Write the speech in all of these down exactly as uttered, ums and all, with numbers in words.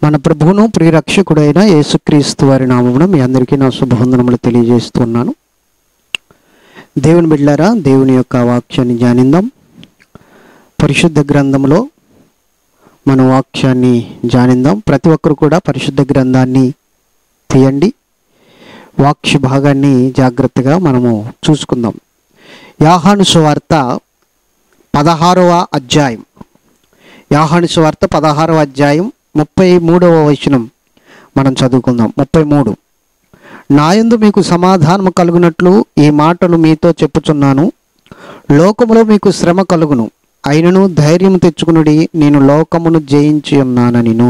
మన ప్రభువును ప్రియరక్షకుడైన యేసుక్రీస్తు వారి నామమున మీ అందరికీ నా శుభవందనములు తెలియజేస్తున్నాను. దేవుని బిడ్డలారా, దేవుని యొక్క వాక్యాన్ని ధ్యానిద్దాం. పరిశుద్ధ గ్రంథంలో మన వాక్యాన్ని ధ్యానిద్దాం. ప్రతి ఒక్కరు కూడా పరిశుద్ధ గ్రంథాన్ని తీయండి, వాక్య భాగాన్ని జాగ్రత్తగా మనము చూసుకుందాం. యోహాను సువార్త పదహారవ అధ్యాయం యోహాను సువార్త పదహారవ అధ్యాయం ముప్పై మూడవ వచనం మనం చదువుకుందాం. ముప్పై మూడు నాయందు మీకు సమాధానము కలుగునట్లు ఈ మాటలు మీతో చెప్పుచున్నాను. లోకములో మీకు శ్రమ కలుగును, అయినను ధైర్యం తెచ్చుకునుడి, నేను లోకమును జయించి ఉన్నాననిను.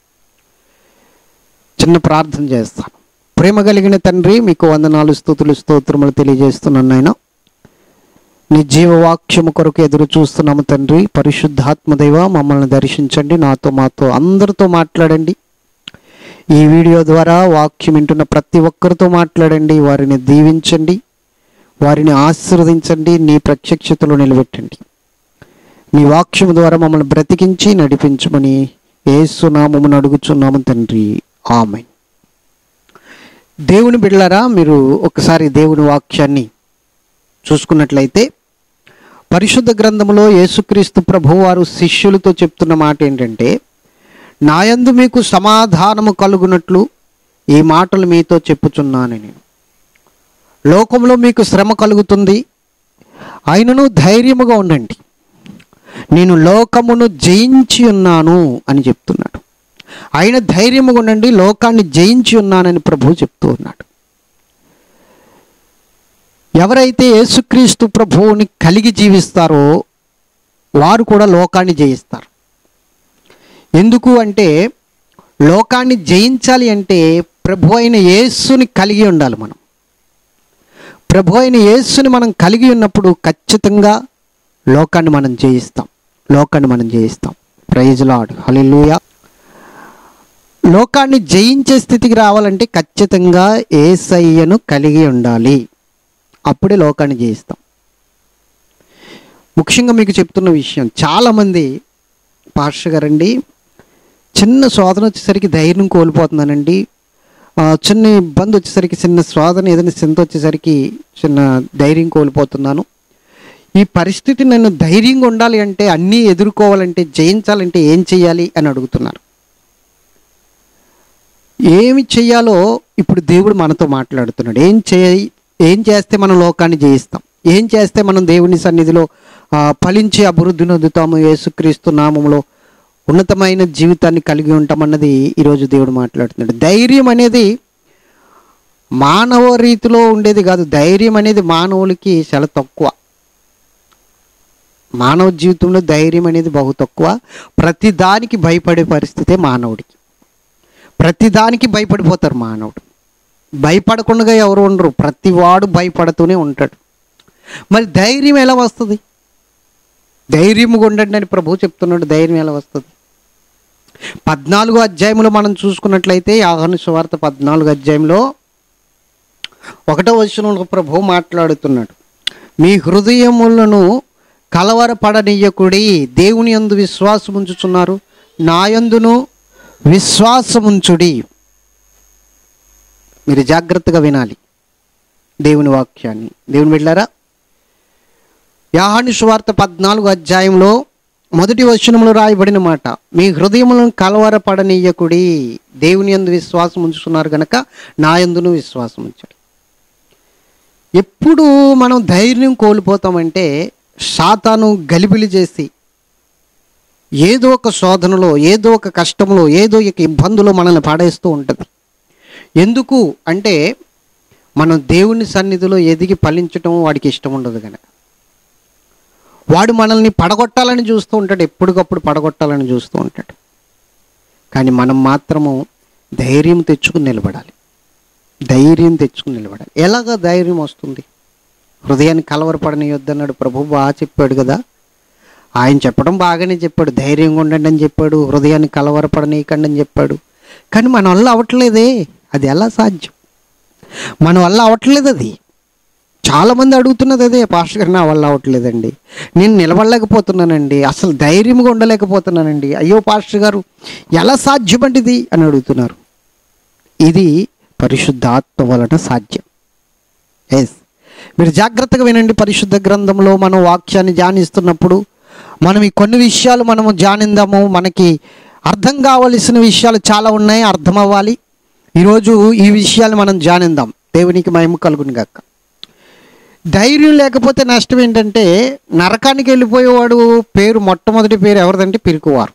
చిన్న ప్రార్థన చేస్తాను. ప్రేమ కలిగిన తండ్రి, మీకు వందనాలు, స్తుతులు, స్తోత్రములు తెలియజేస్తున్నాను నాయన. నీ జీవవాక్యము కొరకు ఎదురు చూస్తున్నాము తండ్రి. పరిశుద్ధాత్మదేవ, మమ్మల్ని దర్శించండి, నాతో మాతో అందరితో మాట్లాడండి. ఈ వీడియో ద్వారా వాక్యం వింటున్న ప్రతి ఒక్కరితో మాట్లాడండి, వారిని దీవించండి, వారిని ఆశీర్వదించండి, నీ ప్రత్యక్షతలో నిలబెట్టండి. నీ వాక్యము ద్వారా మమ్మల్ని బ్రతికించి నడిపించమని యేసు నామమున అడుగుచున్నాము తండ్రి, ఆమేన్. దేవుని బిడ్డలారా, మీరు ఒకసారి దేవుని వాక్యాన్ని చూసుకున్నట్లయితే పరిశుద్ధ గ్రంథంలో యేసుక్రీస్తు ప్రభువు వారు శిష్యులతో చెప్తున్న మాట ఏంటంటే, నాయందు మీకు సమాధానము కలుగునట్లు ఈ మాటలు మీతో చెప్పుచున్నానని. లోకంలో మీకు శ్రమ కలుగుతుంది, అయినను ధైర్యముగా ఉండండి, నేను లోకమును జయించి ఉన్నాను అని చెప్తున్నాడు. ఆయన ధైర్యముగా ఉండండి, లోకాన్ని జయించి ఉన్నానని ప్రభువు చెప్తూ ఉన్నాడు. ఎవరైతే యేసుక్రీస్తు ప్రభువుని కలిగి జీవిస్తారో వారు కూడా లోకాన్ని జయిస్తారు. ఎందుకు అంటే, లోకాన్ని జయించాలి అంటే ప్రభు అయిన యేసుని కలిగి ఉండాలి. మనం ప్రభు అయిన యేసుని మనం కలిగి ఉన్నప్పుడు ఖచ్చితంగా లోకాన్ని మనం జయిస్తాం. లోకాన్ని మనం జయిస్తాం. ప్రైజ్ లార్డ్, హల్లెలూయా. లోకాన్ని జయించే స్థితికి రావాలంటే ఖచ్చితంగా యేసయ్యను కలిగి ఉండాలి. అప్పుడే లోకాన్ని జయిస్తాం. ముఖ్యంగా మీకు చెప్తున్న విషయం, చాలామంది పాస్టర్ గారండి, చిన్న శోధన వచ్చేసరికి ధైర్యం కోల్పోతున్నానండి, చిన్న ఇబ్బంది వచ్చేసరికి, చిన్న శోధన ఏదైనా చింత వచ్చేసరికి చిన్న ధైర్యం కోల్పోతున్నాను. ఈ పరిస్థితి నన్ను ధైర్యంగా ఉండాలి అంటే, అన్నీ ఎదుర్కోవాలంటే, జయించాలంటే ఏం చేయాలి అని అడుగుతున్నారు. ఏమి చెయ్యాలో ఇప్పుడు దేవుడు మనతో మాట్లాడుతున్నాడు. ఏం చేయి ఏం చేస్తే మనం లోకాన్ని జయిస్తాం, ఏం చేస్తే మనం దేవుని సన్నిధిలో ఫలించి అభివృద్ధి నొందుతాము, యేసుక్రీస్తు నామములో ఉన్నతమైన జీవితాన్ని కలిగి ఉంటామన్నది ఈరోజు దేవుడు మాట్లాడుతున్నాడు. ధైర్యం అనేది మానవ రీతిలో ఉండేది కాదు. ధైర్యం అనేది మానవులకి చాలా తక్కువ. మానవ జీవితంలో ధైర్యం అనేది బహు తక్కువ. ప్రతిదానికి భయపడే పరిస్థితే మానవుడికి. ప్రతిదానికి భయపడిపోతారు మానవుడు. భయపడకుండా ఎవరు ఉండరు, ప్రతివాడు భయపడుతూనే ఉంటాడు. మరి ధైర్యం ఎలా వస్తుంది? ధైర్యముగా ఉండండి అని ప్రభువు చెప్తున్నాడు. ధైర్యం ఎలా వస్తుంది? పద్నాలుగో అధ్యాయంలో మనం చూసుకున్నట్లయితే, యోహాను సువార్త పద్నాలుగో అధ్యాయంలో ఒకటో వచనంలో ప్రభువు మాట్లాడుతున్నాడు. మీ హృదయములను కలవరపడనీయకుడి, దేవుని యందు విశ్వాసం ఉంచుచున్నారు, నా యందును విశ్వాసముంచుడి. మీరు జాగ్రత్తగా వినాలి దేవుని వాక్యాన్ని. దేవుని బిడ్డలారా, యోహాను సువార్త పద్నాలుగు అధ్యాయంలో మొదటి వచనంలో రాయబడిన మాట, మీ హృదయములను కలవరపడనీయకుడి, దేవుని యందు విశ్వాసం ఉంచుతున్నారు కనుక నా యందును విశ్వాసం ఉంచండి. ఎప్పుడు మనం ధైర్యం కోల్పోతామంటే, సాతాను గలిబిలి చేసి ఏదో ఒక శోధనలో, ఏదో ఒక కష్టంలో, ఏదో ఒక ఇబ్బందులో మనల్ని పడేస్తూ ఉంటుంది. ఎందుకు అంటే, మనం దేవుని సన్నిధిలో ఎదిగి ఫలించటం వాడికి ఇష్టం ఉండదు కనుక. వాడు మనల్ని పడగొట్టాలని చూస్తూ ఉంటాడు, ఎప్పటికప్పుడు పడగొట్టాలని చూస్తూ ఉంటాడు. కానీ మనం మాత్రము ధైర్యం తెచ్చుకుని నిలబడాలి. ధైర్యం తెచ్చుకుని నిలబడాలి. ఎలాగ ధైర్యం వస్తుంది? హృదయాన్ని కలవరపడనియొద్దన్నాడు ప్రభువు, బాగా చెప్పాడు కదా. ఆయన చెప్పడం బాగానే చెప్పాడు, ధైర్యంగా ఉండండి అని చెప్పాడు, హృదయాన్ని కలవరపడనీయకండి అని చెప్పాడు. కానీ మన వల్ల అవ్వట్లేదే. అది ఎలా సాధ్యం? మన వల్ల అవ్వట్లేదు. అది చాలామంది అడుగుతున్నది అదే, పాస్టర్ గారు నా వల్ల అవ్వట్లేదండి, నేను నిలబడలేకపోతున్నానండి, అసలు ధైర్యంగా ఉండలేకపోతున్నానండి, అయ్యో పాస్టర్ గారు ఎలా సాధ్యమంటిది అని అడుగుతున్నారు. ఇది పరిశుద్ధాత్మ వలన సాధ్యం. ఎస్, మీరు జాగ్రత్తగా వినండి. పరిశుద్ధ గ్రంథంలో మనం వాక్యాన్ని ధ్యానిస్తున్నప్పుడు మనం ఈ కొన్ని విషయాలు మనము ధ్యానిందాము. మనకి అర్థం కావలసిన విషయాలు చాలా ఉన్నాయి, అర్థం అవ్వాలి. ఈరోజు ఈ విషయాలు మనం ధ్యానిందాం. దేవునికి మహిమ కలుగును గాక. ధైర్యం లేకపోతే నష్టం ఏంటంటే, నరకానికి వెళ్ళిపోయేవాడు పేరు, మొట్టమొదటి పేరు ఎవరిదంటే పిరికివారు.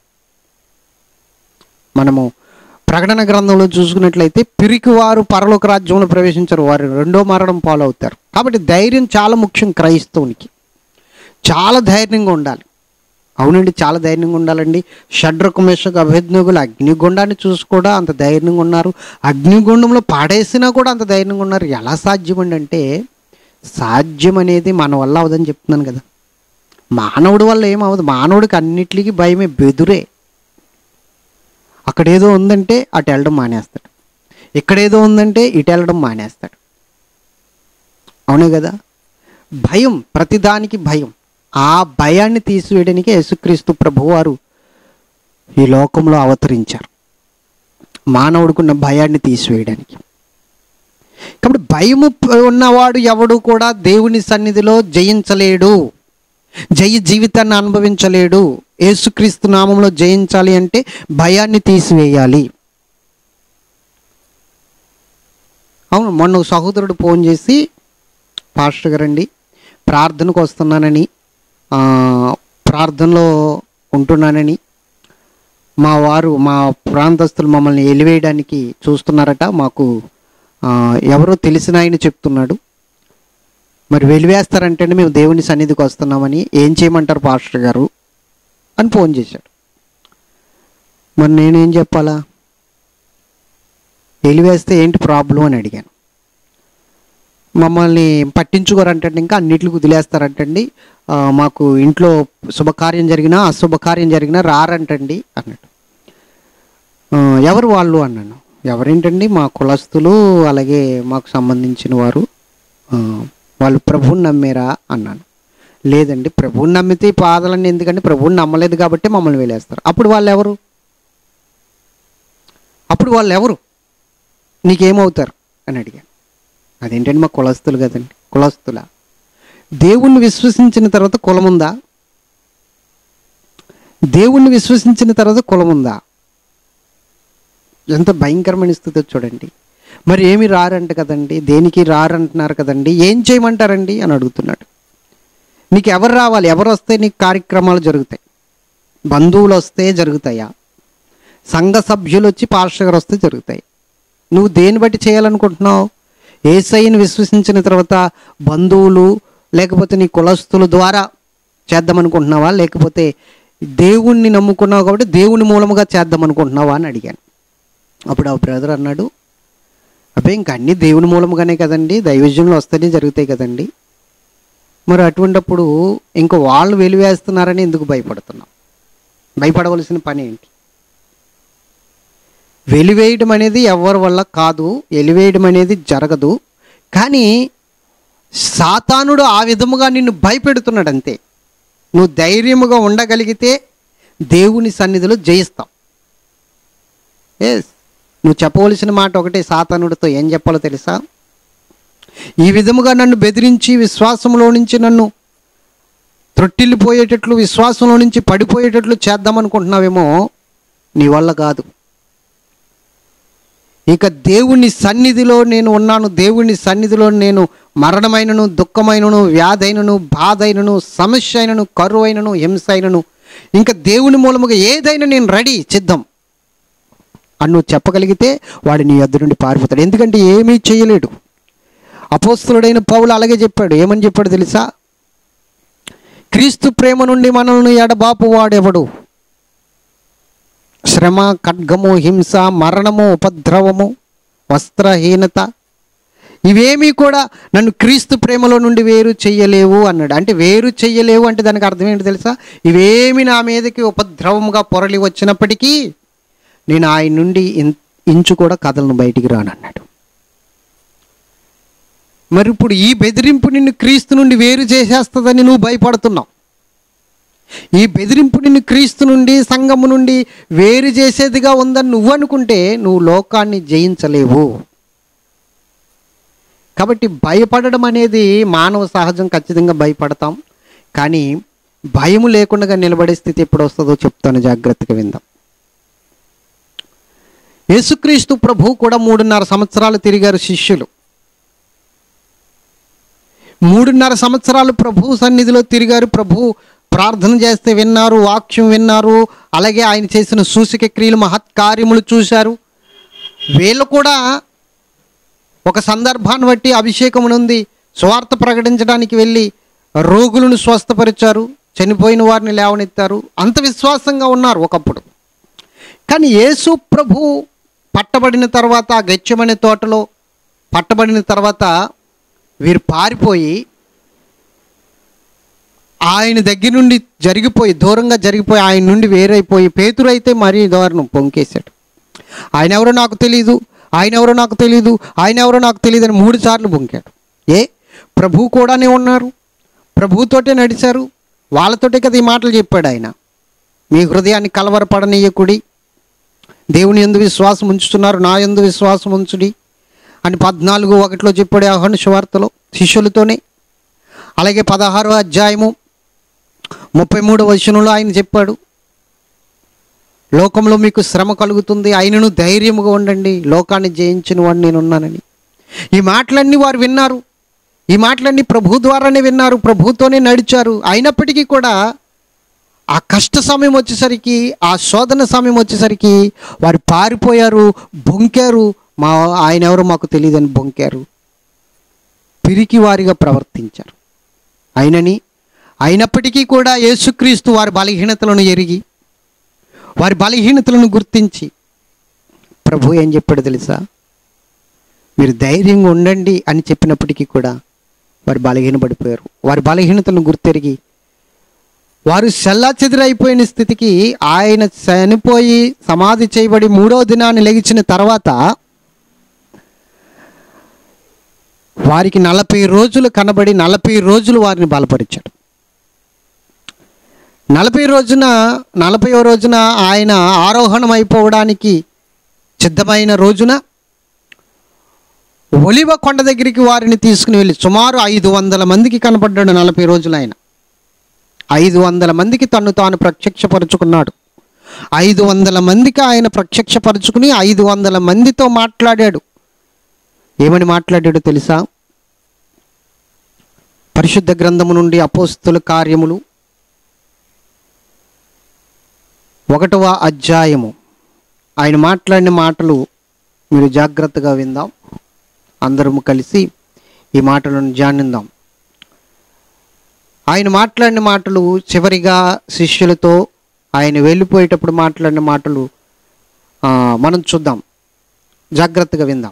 మనము ప్రకటన గ్రంథంలో చూసుకున్నట్లయితే పిరికివారు పరలోక రాజ్యంలో ప్రవేశించరు, వారు రెండో మరణం పాలవుతారు. కాబట్టి ధైర్యం చాలా ముఖ్యం. క్రైస్తవునికి చాలా ధైర్యంగా ఉండాలి. అవునండి, చాలా ధైర్యంగా ఉండాలండి. షడ్రకు మేషకు అభిజ్ఞులు అగ్నిగుండాన్ని చూసి కూడా అంత ధైర్యంగా ఉన్నారు, అగ్నిగుండంలో పాడేసినా కూడా అంత ధైర్యంగా ఉన్నారు. ఎలా సాధ్యం అంటే, సాధ్యం అనేది మన వల్ల అవదని చెప్తున్నాను కదా. మానవుడి వల్ల ఏమవదు. మానవుడికి అన్నిటికీ భయమే, బెదురే. అక్కడేదో ఉందంటే అటు వెళ్ళడం మానేస్తాడు, ఇక్కడేదో ఉందంటే ఇటు వెళ్ళడం మానేస్తాడు. అవునే కదా. భయం, ప్రతిదానికి భయం. ఆ భయాన్ని తీసివేయడానికి యేసుక్రీస్తు ప్రభువారు ఈ లోకంలో అవతరించారు, మానవుడికున్న భయాన్ని తీసివేయడానికి. కాబట్టి భయము ఉన్నవాడు ఎవడు కూడా దేవుని సన్నిధిలో జయించలేడు, జయ జీవితాన్ని అనుభవించలేడు. యేసుక్రీస్తు నామంలో జయించాలి అంటే భయాన్ని తీసివేయాలి. అవును, మొన్న సహోదరుడు ఫోన్ చేసి, పాస్టర్ గారండి ప్రార్థనకు వస్తున్నానని, ప్రార్థనలో ఉంటున్నానని, మా వారు మా ప్రాంతస్తులు మమ్మల్ని ఎలివేయడానికి చూస్తున్నారట, మాకు ఎవరో తెలిసిన ఆయన చెప్తున్నాడు, మరి వెలివేస్తారంటే మేము దేవుని సన్నిధికి వస్తున్నామని, ఏం చేయమంటారు పాస్టర్ గారు అని ఫోన్ చేశాడు. మరి నేనేం చెప్పాలా? వెలివేస్తే ఏంటి ప్రాబ్లం అని అడిగాను. మమ్మల్ని పట్టించుకోరంటండి, ఇంకా అన్నిటికి వదిలేస్తారంటండి, మాకు ఇంట్లో శుభకార్యం జరిగినా అశుభకార్యం జరిగినా రారంటండి అన్నాడు. ఎవరు వాళ్ళు అన్నాను. ఎవరేంటండి, మా కులస్తులు, అలాగే మాకు సంబంధించిన వారు, వాళ్ళు ప్రభువుని నమ్మారా అన్నాను. లేదండి, ప్రభువుని నమ్మితే పాదాలన్నీ ఎందుకంటే ప్రభువుని నమ్మలేదు కాబట్టి మమ్మల్ని వేలేస్తారు. అప్పుడు వాళ్ళు ఎవరు? అప్పుడు వాళ్ళు ఎవరు నీకేమవుతారు అని అడిగాను. అదేంటండి, మా కులస్తులు కదండి. కులస్తులా? దేవుణ్ణి విశ్వసించిన తర్వాత కులం ఉందా? దేవుణ్ణి విశ్వసించిన తర్వాత కులం ఉందా? ఎంత భయంకరమైన స్థితి చూడండి. మరి ఏమి రారంట కదండి, దేనికి రారంటున్నారు కదండి, ఏం చేయమంటారండి అని అడుగుతున్నాడు. నీకు ఎవరు రావాలి? ఎవరు వస్తే నీకు కార్యక్రమాలు జరుగుతాయి? బంధువులు వస్తే జరుగుతాయా? సంఘ సభ్యులు వచ్చి పాస్టర్ గారు వస్తే జరుగుతాయి. నువ్వు దేన్ని బట్టి చేయాలనుకుంటున్నావు? యేసయ్యను విశ్వసించిన తర్వాత బంధువులు లేకపోతే నీ కులస్తుల ద్వారా చేద్దామనుకుంటున్నావా, లేకపోతే దేవుణ్ణి నమ్ముకున్నావు కాబట్టి దేవుని మూలముగా చేద్దామనుకుంటున్నావా అని అడిగాను. అప్పుడు ఆ బ్రదర్ అన్నాడు, అబ్బాయి ఇంక అన్నీ దేవుని మూలముగానే కదండి, దైవజనులు వస్తేనే జరుగుతాయి కదండి, మరి అటువంటిప్పుడు ఇంక వాళ్ళు వెలివేస్తున్నారని ఎందుకు భయపడుతున్నావు? భయపడవలసిన పని ఏంటి? వెలివేయడం అనేది ఎవరి వల్ల కాదు, వెలివేయడం అనేది జరగదు. కానీ సాతానుడు ఆ విధముగా నిన్ను భయపెడుతున్నాడు అంతే. నువ్వు ధైర్యముగా ఉండగలిగితే దేవుని సన్నిధిలో జయిస్తావు. ఎస్, నువ్వు చెప్పవలసిన మాట ఒకటే, సాతానుడితో ఏం చెప్పాలో తెలుసా? ఈ విధముగా నన్ను బెదిరించి విశ్వాసంలో నుంచి నన్ను త్రొట్టిల్లిపోయేటట్లు, విశ్వాసంలో నుంచి పడిపోయేటట్లు చేద్దామనుకుంటున్నావేమో, నీ వల్ల కాదు. ఇక దేవుని సన్నిధిలో నేను ఉన్నాను, దేవుని సన్నిధిలో నేను మరణమైనను, దుఃఖమైనను, వ్యాధైనను, బాధైనను, సమస్య అయినను, కరువు అయినను, హింస అయినను, ఇంకా దేవుని మూలముగా ఏదైనా నేను రెడీ, సిద్ధం అని నువ్వు చెప్పగలిగితే వాడు నీ యొద్ద నుండి పారిపోతాడు. ఎందుకంటే ఏమీ చేయలేడు. అపోస్తలుడైన పౌలు అలాగే చెప్పాడు. ఏమని చెప్పాడు తెలుసా? క్రీస్తు ప్రేమ నుండి మనల్ని ఎడబాపు వాడెవడు? శ్రమ, ఖడ్గము, హింస, మరణము, ఉపద్రవము, వస్త్రహీనత, ఇవేమీ కూడా నన్ను క్రీస్తు ప్రేమలో నుండి వేరు చెయ్యలేవు అన్నాడు. అంటే వేరు చెయ్యలేవు అంటే దానికి అర్థం ఏంటి తెలుసా? ఇవేమి నా మీదకి ఉపద్రవముగా పొరలి వచ్చినప్పటికీ నేను ఆయన నుండి ఇంచు కూడా కథలను బయటికి రానన్నాడు. మరి ఇప్పుడు ఈ బెదిరింపు నిన్ను క్రీస్తు నుండి వేరు చేసేస్తుందని నువ్వు భయపడుతున్నావు. ఈ బెదిరింపు నిన్ను క్రీస్తు నుండి, సంఘము నుండి వేరు చేసేదిగా ఉందని నువ్వు అనుకుంటే నువ్వు లోకాన్ని జయించలేవు. కాబట్టి భయపడడం అనేది మానవ సహజం, ఖచ్చితంగా భయపడతాం. కానీ భయము లేకుండా నిలబడే స్థితి ఎప్పుడు వస్తుందో చెప్తాను, జాగ్రత్తగా విందాం. యేసుక్రీస్తు ప్రభు కూడా మూడున్నర సంవత్సరాలు తిరిగారు శిష్యులు. మూడున్నర సంవత్సరాలు ప్రభు సన్నిధిలో తిరిగారు. ప్రభు ప్రార్థన చేస్తే విన్నారు, వాక్యం విన్నారు, అలాగే ఆయన చేసిన సూచక క్రియలు, మహత్కార్యములు చూశారు. వీళ్ళు కూడా ఒక సందర్భాన్ని బట్టి అభిషేకం ఉంది, స్వార్థ ప్రకటించడానికి వెళ్ళి రోగులను స్వస్థపరిచారు, చనిపోయిన వారిని లేవనెత్తారు. అంత విశ్వాసంగా ఉన్నారు ఒకప్పుడు. కానీ యేసు ప్రభు పట్టబడిన తర్వాత, గెత్సేమనే తోటలో పట్టబడిన తర్వాత వీరు పారిపోయి ఆయన దగ్గర నుండి జరిగిపోయి, దూరంగా జరిగిపోయి, ఆయన నుండి వేరైపోయి, పేతురు అయితే మరీ దారుణం పొంకేశాడు. ఆయన ఎవరో నాకు తెలీదు, ఆయన ఎవరో నాకు తెలీదు, ఆయన ఎవరో నాకు తెలియదు అని మూడు సార్లు పొంకాడు. ఏ ప్రభు కూడానే ఉన్నారు, ప్రభుతోటే నడిచారు, వాళ్ళతోటే కదా ఈ మాటలు చెప్పాడు ఆయన. మీ హృదయాన్ని కలవరపడనీయకుడి, దేవుని యందు విశ్వాసం ఉంచుతున్నారు, నా యందు విశ్వాసం ఉంచుడి అని పద్నాలుగు ఒకటిలో చెప్పాడు యోహాను సువార్తలో శిష్యులతోనే. అలాగే పదహారో అధ్యాయము ముప్పై మూడో వచనంలో ఆయన చెప్పాడు, లోకంలో మీకు శ్రమ కలుగుతుంది, అయినను ధైర్యముగా ఉండండి, లోకాన్ని జయించిన వాడు నేనున్నానని. ఈ మాటలన్నీ వారు విన్నారు, ఈ మాటలన్నీ ప్రభు ద్వారానే విన్నారు, ప్రభుతోనే నడిచారు. అయినప్పటికీ కూడా ఆ కష్ట సమయం వచ్చేసరికి, ఆ శోధన సమయం వచ్చేసరికి వారు పారిపోయారు, బొంకారు. మా ఆయన ఎవరో మాకు తెలియదని బొంకారు, పిరికి వారిగా ప్రవర్తించారు. అయినని అయినప్పటికీ కూడా యేసుక్రీస్తు వారి బలహీనతలను ఎరిగి, వారి బలహీనతలను గుర్తించి ప్రభు ఏం చెప్పాడు తెలుసా? మీరు ధైర్యంగా ఉండండి అని చెప్పినప్పటికీ కూడా వారు బలహీన పడిపోయారు. వారి బలహీనతలను గుర్తెరిగి వారు చెల్లాచెదురైపోయిన స్థితికి, ఆయన చనిపోయి సమాధి చేయబడి మూడో దినాన్ని లెగిచిన తర్వాత వారికి నలభై రోజులు కనబడి నలభై రోజులు వారిని బలపరిచాడు. నలభై రోజున నలభైవ రోజున ఆయన ఆరోహణం అయిపోవడానికి సిద్ధమైన రోజున ఒలివ కొండ దగ్గరికి వారిని తీసుకుని వెళ్ళి సుమారు ఐదు వందల మందికి కనపడ్డాడు. నలభై రోజులు ఆయన ఐదు వందల మందికి తను తాను ప్రత్యక్షపరుచుకున్నాడు. ఐదు వందల మందికి ఆయన ప్రత్యక్షపరుచుకుని ఐదు వందల మందితో మాట్లాడాడు. ఏమని మాట్లాడాడో తెలుసా? పరిశుద్ధ గ్రంథము నుండి అపోస్తుల కార్యములు ఒకటవ అధ్యాయము ఆయన మాట్లాడిన మాటలు మీరు జాగ్రత్తగా విందాం. అందరము కలిసి ఈ మాటలను ధ్యానిద్దాం. ఆయన మాట్లాడిన మాటలు చివరిగా శిష్యులతో ఆయన వెళ్ళిపోయేటప్పుడు మాట్లాడిన మాటలు మనం చూద్దాం, జాగ్రత్తగా విందాం.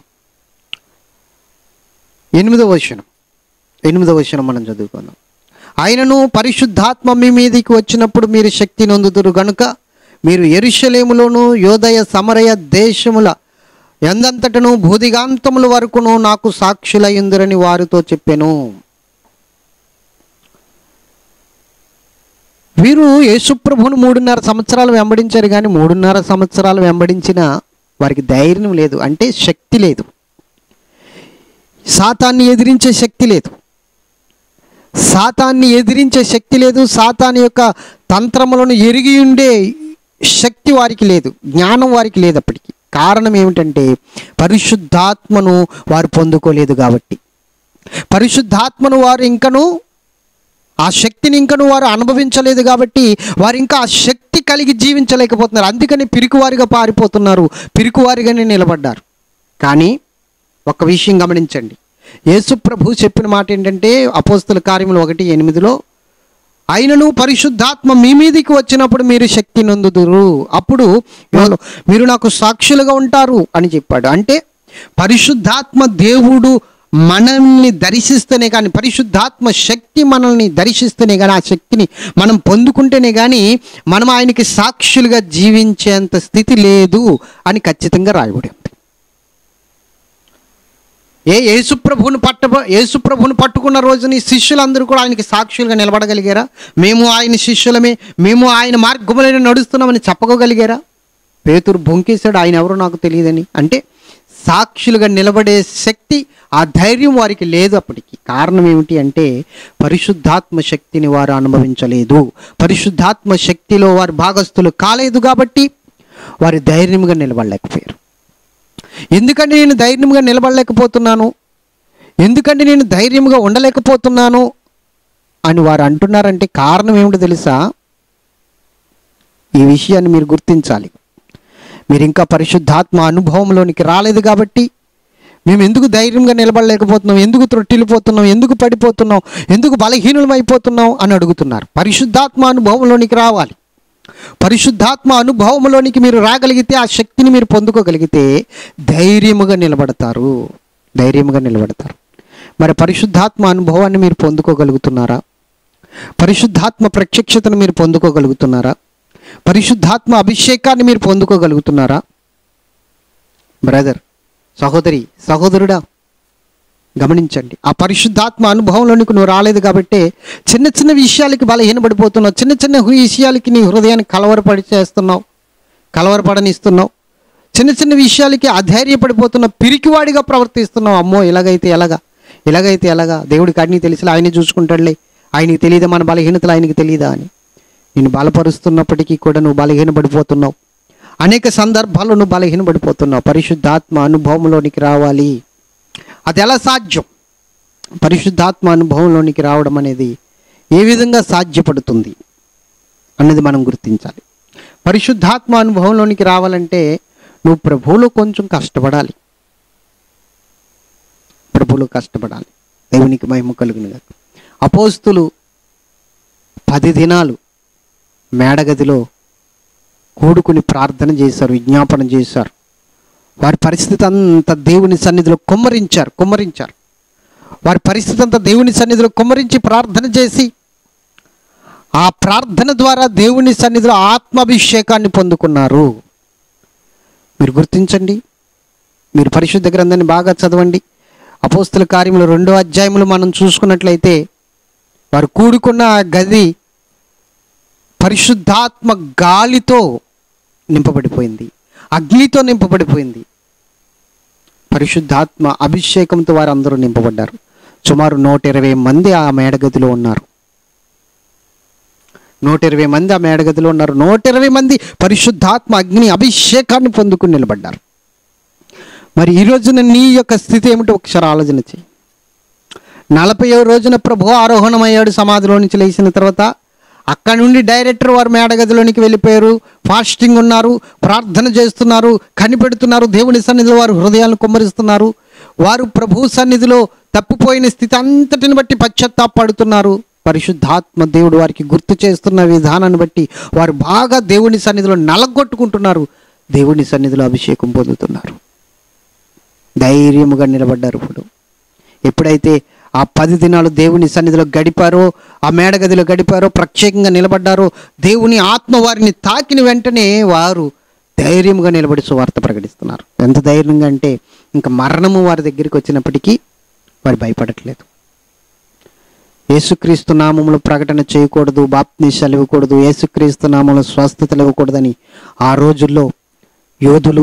ఎనిమిదవ వచనం ఎనిమిదవ వచనం మనం చదువుకుందాం. ఆయనను పరిశుద్ధాత్మ మీ మీదికి వచ్చినప్పుడు మీరు శక్తి నొందుదురు గనుక మీరు యెరూషలేములోను యోదయ సమరయ దేశముల ఎందంతటను భూదిగాంతముల వరకును నాకు సాక్షులయ్యుందురని వారితో చెప్పెను. వీరు యేసుప్రభును మూడున్నర సంవత్సరాలు వెంబడించారు, కానీ మూడున్నర సంవత్సరాలు వెంబడించిన వారికి ధైర్యం లేదు, అంటే శక్తి లేదు, సాతాన్ని ఎదిరించే శక్తి లేదు, సాతాన్ని ఎదిరించే శక్తి లేదు, సాతాన్ యొక్క తంత్రములను ఎరిగి ఉండే శక్తి వారికి లేదు, జ్ఞానం వారికి లేదు. అప్పటికి కారణం ఏమిటంటే పరిశుద్ధాత్మను వారు పొందుకోలేదు కాబట్టి. పరిశుద్ధాత్మను వారు ఇంకను ఆ శక్తిని ఇంకను వారు అనుభవించలేదు కాబట్టి వారు ఇంకా ఆ శక్తి కలిగి జీవించలేకపోతున్నారు. అందుకని పిరికివారిగా పారిపోతున్నారు, పిరికివారిగానే నిలబడ్డారు. కానీ ఒక విషయం గమనించండి, యేసు ప్రభు చెప్పిన మాట ఏంటంటే అపోస్తుల కార్యములు ఒకటి ఎనిమిదిలో ఆయనను పరిశుద్ధాత్మ మీ మీదికి వచ్చినప్పుడు మీరు శక్తి నొందుదురు, అప్పుడు మీరు నాకు సాక్షులుగా ఉంటారు అని చెప్పాడు. అంటే పరిశుద్ధాత్మ దేవుడు మనల్ని దర్శిస్తేనే కానీ, పరిశుద్ధాత్మ శక్తి మనల్ని దర్శిస్తేనే కానీ, ఆ శక్తిని మనం పొందుకుంటేనే కానీ మనం ఆయనకి సాక్షులుగా జీవించేంత స్థితి లేదు అని ఖచ్చితంగా రాయబడి ఉంది. ఏ యేసుప్రభుని పట్ట యేసుప్రభుని పట్టుకున్న రోజుని శిష్యులందరూ కూడా ఆయనకి సాక్షులుగా నిలబడగలిగారా? మేము ఆయన శిష్యులమే, మేము ఆయన మార్గంలోనే నడుస్తున్నామని చెప్పగలిగారా? పేతురు బొంకేశాడు, ఆయన ఎవరో నాకు తెలియదని. అంటే సాక్షులుగా నిలబడే శక్తి, ఆ ధైర్యం వారికి లేదు అప్పటికి. కారణం ఏమిటి అంటే పరిశుద్ధాత్మ శక్తిని వారు అనుభవించలేదు. పరిశుద్ధాత్మ శక్తిలో వారు భాగస్థులు కాలేదు కాబట్టి వారు ధైర్యంగా నిలబడలేకపోయారు. ఎందుకంటే నేను ధైర్యంగా నిలబడలేకపోతున్నాను, ఎందుకంటే నేను ధైర్యంగా ఉండలేకపోతున్నాను అని వారు అంటున్నారంటే కారణం ఏమిటో తెలుసా? ఈ విషయాన్ని మీరు గుర్తించాలి. మీరు ఇంకా పరిశుద్ధాత్మ అనుభవంలోనికి రాలేదు కాబట్టి మేము ఎందుకు ధైర్యంగా నిలబడలేకపోతున్నాం, ఎందుకు త్రొట్టిల్లిపోతున్నాం, ఎందుకు పడిపోతున్నాం, ఎందుకు బలహీనం అయిపోతున్నాం అని అడుగుతున్నారు. పరిశుద్ధాత్మ అనుభవంలోనికి రావాలి. పరిశుద్ధాత్మ అనుభవంలోనికి మీరు రాగలిగితే, ఆ శక్తిని మీరు పొందుకోగలిగితే ధైర్యముగా నిలబడతారు, ధైర్యముగా నిలబడతారు. మరి పరిశుద్ధాత్మ అనుభవాన్ని మీరు పొందుకోగలుగుతున్నారా? పరిశుద్ధాత్మ ప్రత్యక్షతను మీరు పొందుకోగలుగుతున్నారా? పరిశుద్ధాత్మ అభిషేకాన్ని మీరు పొందుకోగలుగుతున్నారా? బ్రదర్, సహోదరి, సహోదరుడా, గమనించండి. ఆ పరిశుద్ధాత్మ అనుభవంలోనికి నువ్వు రాలేదు కాబట్టి చిన్న చిన్న విషయాలకి బలహీనపడిపోతున్నావు. చిన్న చిన్న విషయాలకి నీ హృదయాన్ని కలవరపడి చేస్తున్నావు, కలవరపడనిస్తున్నావు. చిన్న చిన్న విషయాలకి అధైర్యపడిపోతున్నావు, పిరికివాడిగా ప్రవర్తిస్తున్నావు. అమ్మో ఇలాగైతే ఎలాగా, ఇలాగైతే ఎలాగా, దేవుడికి అన్నీ తెలిసి ఆయనే చూసుకుంటాడులే, ఆయనకి తెలియదా మన బలహీనతలు ఆయనకి తెలియదా అని నేను బలపరుస్తున్నప్పటికీ కూడా నువ్వు బలహీనపడిపోతున్నావు. అనేక సందర్భాల్లో నువ్వు బలహీనపడిపోతున్నావు. పరిశుద్ధాత్మ అనుభవంలోనికి రావాలి. అది ఎలా సాధ్యం? పరిశుద్ధాత్మ అనుభవంలోనికి రావడం అనేది ఏ విధంగా సాధ్యపడుతుంది అన్నది మనం గుర్తించాలి. పరిశుద్ధాత్మ అనుభవంలోనికి రావాలంటే నువ్వు ప్రభువులో కొంచెం కష్టపడాలి, ప్రభువులో కష్టపడాలి. దేవునికి మహిమ కలుగునుగాక. అపోస్తులు పది దినాలు మేడగదిలో కూడుకుని ప్రార్థన చేశారు, విజ్ఞాపన చేశారు. వారి పరిస్థితి అంతా దేవుని సన్నిధిలో కుమ్మరించారు కుమ్మరించారు వారి పరిస్థితి అంతా దేవుని సన్నిధిలో కుమ్మరించి ప్రార్థన చేసి ఆ ప్రార్థన ద్వారా దేవుని సన్నిధిలో ఆత్మాభిషేకాన్ని పొందుకున్నారు. మీరు గుర్తించండి. మీరు పరిశుద్ధ గ్రంథాన్ని బాగా చదవండి. అపోస్తుల కార్యములు రెండో అధ్యాయములు మనం చూసుకున్నట్లయితే వారు కూడుకున్న ఆ గది పరిశుద్ధాత్మ గాలితో నింపబడిపోయింది, అగ్నితో నింపబడిపోయింది. పరిశుద్ధాత్మ అభిషేకంతో వారు అందరూ నింపబడ్డారు. సుమారు నూట ఇరవై మంది ఆ మేడగదిలో ఉన్నారు. నూట ఇరవై మంది ఆ మేడగదిలో ఉన్నారు. నూట ఇరవై మంది పరిశుద్ధాత్మ అగ్ని అభిషేకాన్ని పొందుకుని నిలబడ్డారు. మరి ఈ రోజున నీ యొక్క స్థితి ఏమిటో ఒకసారి ఆలోచన చేయి. నలభైవ రోజున ప్రభు ఆరోహణమయ్యాడు సమాధిలో నుంచి లేచిన తర్వాత. అక్కడ నుండి డైరెక్టర్ వారు మేడగదిలోనికి వెళ్ళిపోయారు. ఫాస్టింగ్ ఉన్నారు, ప్రార్థన చేస్తున్నారు, కనిపెడుతున్నారు. దేవుని సన్నిధిలో వారు హృదయాలను కుమ్మరిస్తున్నారు. వారు ప్రభు సన్నిధిలో తప్పిపోయిన స్థితి అంతటిని బట్టి పశ్చాత్తాపడుతున్నారు. పరిశుద్ధాత్మ దేవుడు వారికి గుర్తు చేస్తున్న విధానాన్ని బట్టి వారు బాగా దేవుని సన్నిధిలో నలగొట్టుకుంటున్నారు, దేవుని సన్నిధిలో అభిషేకం పొందుతున్నారు. ధైర్యముగా నిలబడ్డారు. ఇప్పుడు ఎప్పుడైతే ఆ పది దినాలు దేవుని సన్నిధిలో గడిపారో, ఆ మేడగదిలో గడిపారో, ప్రత్యేకంగా నిలబడ్డారో, దేవుని ఆత్మ వారిని తాకిన వెంటనే వారు ధైర్యంగా నిలబడి సువార్త ప్రకటిస్తున్నారు. ఎంత ధైర్యంగా అంటే ఇంకా మరణము వారి దగ్గరికి వచ్చినప్పటికీ వారు భయపడట్లేదు. యేసుక్రీస్తు నామములో ప్రకటన చేయకూడదు, బాప్తిసాలు ఇవ్వకూడదు, యేసుక్రీస్తు నామంలో స్వస్థతలు ఇవ్వకూడదని ఆ రోజుల్లో యోధులు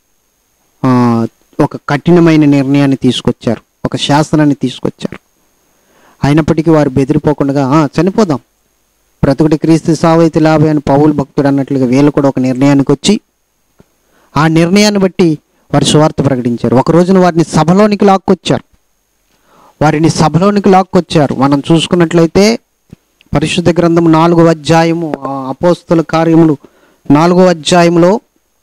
ఒక కఠినమైన నిర్ణయాన్ని తీసుకొచ్చారు, ఒక శాసనాన్ని తీసుకొచ్చారు. అయినప్పటికీ వారు బెదిరిపోకుండా చనిపోదాం, బ్రతుకుడి క్రీస్తు సావైతే లాభే అని పౌలు భక్తుడు అన్నట్లుగా వీళ్ళు కూడా ఒక నిర్ణయానికి వచ్చి ఆ నిర్ణయాన్ని బట్టి వారు సువార్త ప్రకటించారు. ఒక రోజున వారిని సభలోనికి లాక్కొచ్చారు వారిని సభలోనికి లాక్కొచ్చారు మనం చూసుకున్నట్లయితే పరిశుద్ధ గ్రంథం నాలుగో అధ్యాయము, అపోస్తుల కార్యములు నాలుగో అధ్యాయంలో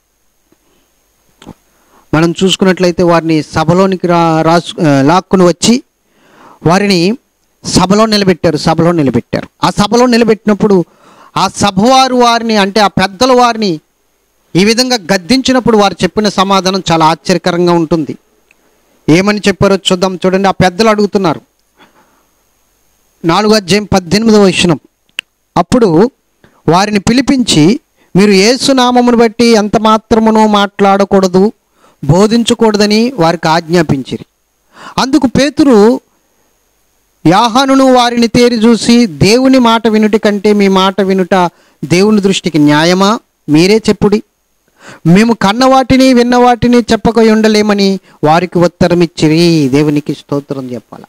మనం చూసుకున్నట్లయితే వారిని సభలోనికి రా రాసు లాక్కుని వచ్చి వారిని సభలో నిలబెట్టారు సభలో నిలబెట్టారు ఆ సభలో నిలబెట్టినప్పుడు ఆ సభవారు వారిని, అంటే ఆ పెద్దల వారిని ఈ విధంగా గద్దించినప్పుడు వారు చెప్పిన సమాధానం చాలా ఆశ్చర్యకరంగా ఉంటుంది. ఏమని చెప్పారో చూద్దాం. చూడండి, ఆ పెద్దలు అడుగుతున్నారు. నాలుగో అధ్యాయం పద్దెనిమిదవ వచనం. అప్పుడు వారిని పిలిపించి, మీరు యేసు నామమును బట్టి ఎంత మాత్రమునో మాట్లాడకూడదు, బోధించకూడదని వారికి ఆజ్ఞాపించిరి. అందుకు పేతురు యోహానును వారిని తేరి చూసి, దేవుని మాట వినుట కంటే మీ మాట వినుట దేవుని దృష్టికి న్యాయమా? మీరే చెప్పుడి. మేము కన్న వాటిని విన్న వాటిని చెప్పక ఉండలేమని వారికి ఉత్తరం ఇచ్చిరి. దేవునికి స్తోత్రం చెప్పాల.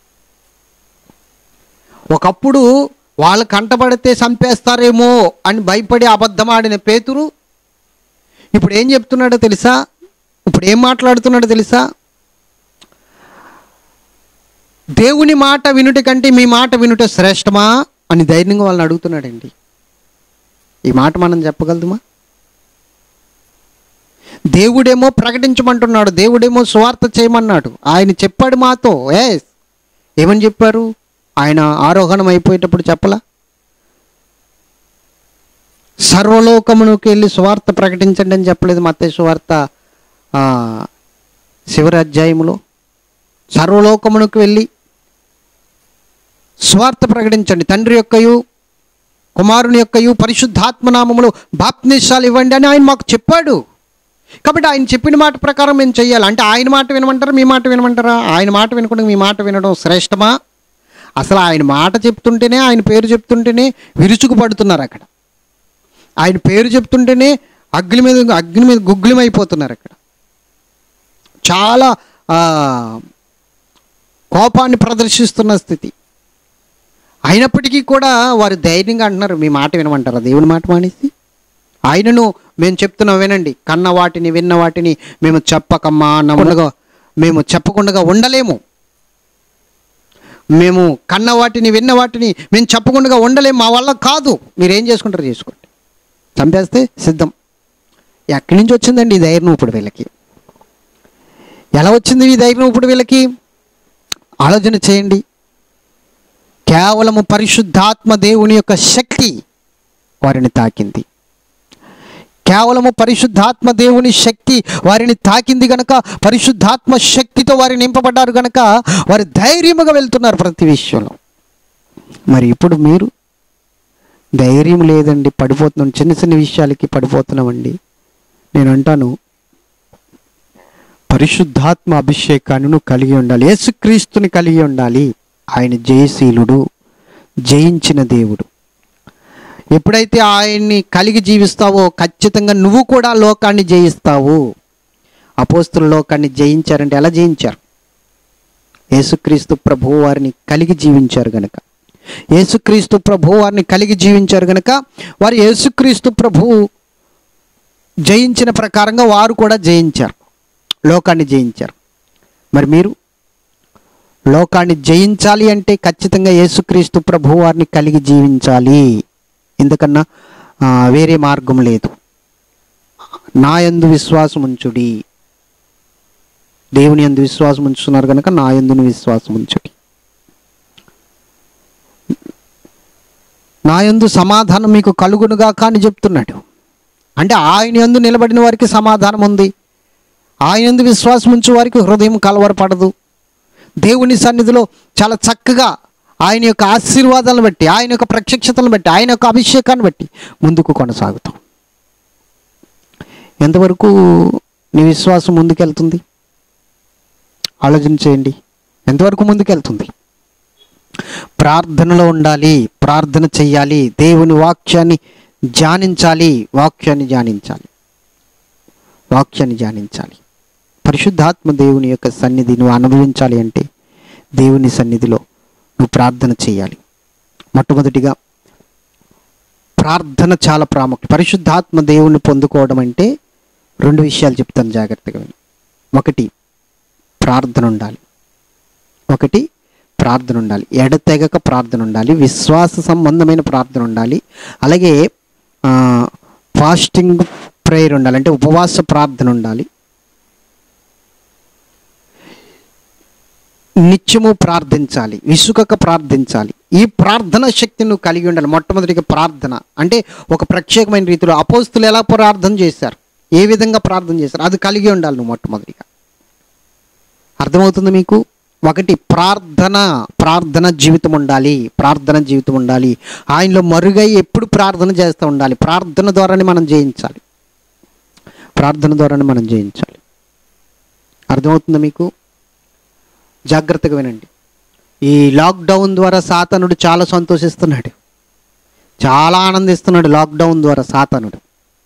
ఒకప్పుడు వాళ్ళు కంటపడితే చంపేస్తారేమో అని భయపడి అబద్ధమాడిన పేతురు ఇప్పుడు ఏం చెప్తున్నాడో తెలుసా? ఇప్పుడు ఏం మాట్లాడుతున్నాడో తెలుసా? దేవుని మాట వినుట కంటే మీ మాట వినుట శ్రేష్టమా అని ధైర్యంగా వాళ్ళని అడుగుతున్నాడండి. ఈ మాట మనం చెప్పగలదుమా? దేవుడేమో ప్రకటించమంటున్నాడు, దేవుడేమో సువార్త చేయమన్నాడు. ఆయన చెప్పాడు మాతో. ఎస్, ఏమని చెప్పారు? ఆయన ఆరోహణం అయిపోయేటప్పుడు చెప్పలా? సర్వలోకమునకు వెళ్ళి సువార్త ప్రకటించండి అని చెప్పలేదు మత్తయి సువార్త చివరి అధ్యాయములో? సర్వలోకమునకు వెళ్ళి సువార్త ప్రకటించండి, తండ్రి యొక్కయు కుమారుని యొక్కయు పరిశుద్ధాత్మ నామములో బాప్తిసాలు ఇవ్వండి అని ఆయన మాకు చెప్పాడు. కాబట్టి ఆయన చెప్పిన మాట ప్రకారం మేము చెయ్యాలి. అంటే ఆయన మాట వినమంటారా, మీ మాట వినమంటారా? ఆయన మాట వినకుండా మీ మాట వినడం శ్రేష్టమా? అసలు ఆయన మాట చెప్తుంటేనే, ఆయన పేరు చెప్తుంటేనే విరుచుకు పడుతున్నారు అక్కడ. ఆయన పేరు చెప్తుంటేనే అగ్ని మీద అగ్ని మీద గుగ్గులమైపోతున్నారు అక్కడ. చాలా కోపాన్ని ప్రదర్శిస్తున్న స్థితి. అయినప్పటికీ కూడా వారు ధైర్యంగా అంటున్నారు, మీ మాట వినమంటారా దేవుని మాట మానేసి? ఆయనను మేము చెప్తున్నాం వినండి, కన్న వాటిని విన్న వాటిని మేము చెప్పకమ్మా నమ్మగా మేము చెప్పకుండా ఉండలేము. మేము కన్న వాటిని విన్న వాటిని మేము చెప్పకుండా ఉండలేము, మా వల్ల కాదు. మీరేం చేసుకుంటారు చేసుకోండి, చంపేస్తే సిద్ధం. ఎక్కడి నుంచి వచ్చిందండి ఈ ధైర్యం ఇప్పుడు వీళ్ళకి? ఎలా వచ్చింది ఈ ధైర్యం ఇప్పుడు వీళ్ళకి? ఆలోచన చేయండి. కేవలము పరిశుద్ధాత్మ దేవుని యొక్క శక్తి వారిని తాకింది. కేవలము పరిశుద్ధాత్మ దేవుని శక్తి వారిని తాకింది గనక, పరిశుద్ధాత్మ శక్తితో వారిని నింపబడ్డారు గనక వారు ధైర్యముగా వెళ్తున్నారు ప్రతి విషయంలో. మరి ఇప్పుడు మీరు ధైర్యం లేదండి, పడిపోతున్నాం, చిన్న చిన్న విషయాలకి పడిపోతున్నామండి. నేను అంటాను, పరిశుద్ధాత్మ అభిషేకాన్ని నువ్వు కలిగి ఉండాలి, యేసుక్రీస్తుని కలిగి ఉండాలి. ఆయన జయశీలుడు, జయించిన దేవుడు. ఎప్పుడైతే ఆయన్ని కలిగి జీవిస్తావో ఖచ్చితంగా నువ్వు కూడా లోకాన్ని జయిస్తావు. అపోస్తులు లోకాన్ని జయించారంటే ఎలా జయించారు? యేసుక్రీస్తు ప్రభువు వారిని కలిగి జీవించారు గనక, యేసుక్రీస్తు ప్రభువు వారిని కలిగి జీవించారు గనక వారు యేసుక్రీస్తు ప్రభువు జయించిన ప్రకారంగా వారు కూడా జయించారు, లోకాన్ని జయించారు. మరి మీరు లోకాన్ని జయించాలి అంటే ఖచ్చితంగా యేసుక్రీస్తు ప్రభువు వారిని కలిగి జీవించాలి. ఎందుకన్నా వేరే మార్గం లేదు. నా యందు విశ్వాసం ఉంచుడి. దేవుని యందు విశ్వాసం ఉంచుతున్నారు కనుక నా యందును విశ్వాసం ఉంచుడి. నా యందు సమాధానం మీకు కలుగునుగా కానీ చెప్తున్నాడు. అంటే ఆయన యందు నిలబడిన వారికి సమాధానం ఉంది. ఆయన యందు విశ్వాసం ఉంచు వారికి హృదయం కలవరపడదు. దేవుని సన్నిధిలో చాలా చక్కగా ఆయన యొక్క ఆశీర్వాదాలను బట్టి, ఆయన యొక్క ప్రత్యక్షతలను బట్టి, ఆయన యొక్క అభిషేకాన్ని బట్టి ముందుకు కొనసాగుతాం. ఎంతవరకు నీ విశ్వాసం ముందుకెళ్తుంది? ఆలోచన చేయండి. ఎంతవరకు ముందుకెళ్తుంది? ప్రార్థనలో ఉండాలి, ప్రార్థన చెయ్యాలి, దేవుని వాక్యాన్ని ధ్యానించాలి, వాక్యాన్ని ధ్యానించాలి, వాక్యాన్ని ధ్యానించాలి. పరిశుద్ధాత్మ దేవుని యొక్క సన్నిధి నువ్వు అనుభవించాలి అంటే దేవుని సన్నిధిలో నువ్వు ప్రార్థన చేయాలి. మొట్టమొదటిగా ప్రార్థన చాలా ప్రాముఖ్యం. పరిశుద్ధాత్మ దేవుని పొందుకోవడం అంటే రెండు విషయాలు చెప్తాను, జాగ్రత్తగా విను. ఒకటి ప్రార్థన ఉండాలి, ఒకటి ప్రార్థన ఉండాలి. ఎడతెగక ప్రార్థన ఉండాలి, విశ్వాస సంబంధమైన ప్రార్థన ఉండాలి, అలాగే ఫాస్టింగ్ ప్రేయర్ ఉండాలి, అంటే ఉపవాస ప్రార్థన ఉండాలి, నిత్యము ప్రార్థించాలి, విసుకక ప్రార్థించాలి. ఈ ప్రార్థన శక్తిని నువ్వు కలిగి ఉండాలి. మొట్టమొదటిగా ప్రార్థన అంటే ఒక ప్రత్యేకమైన రీతిలో అపోస్తులు ఎలా ప్రార్థన చేశారు, ఏ విధంగా ప్రార్థన చేశారు, అది కలిగి ఉండాలి నువ్వు మొట్టమొదటిగా. అర్థమవుతుంది మీకు? ఒకటి ప్రార్థన, ప్రార్థన జీవితం ఉండాలి, ప్రార్థన జీవితం ఉండాలి. ఆయనలో మరుగై ఎప్పుడు ప్రార్థన చేస్తూ ఉండాలి. ప్రార్థన ద్వారానే మనం జయించాలి, ప్రార్థన ద్వారానే మనం జయించాలి. అర్థమవుతుందా మీకు? జాగ్రత్తగా వినండి. ఈ లాక్డౌన్ ద్వారా సాతానుడు చాలా సంతోషిస్తున్నాడు, చాలా ఆనందిస్తున్నాడు. లాక్డౌన్ ద్వారా సాతానుడు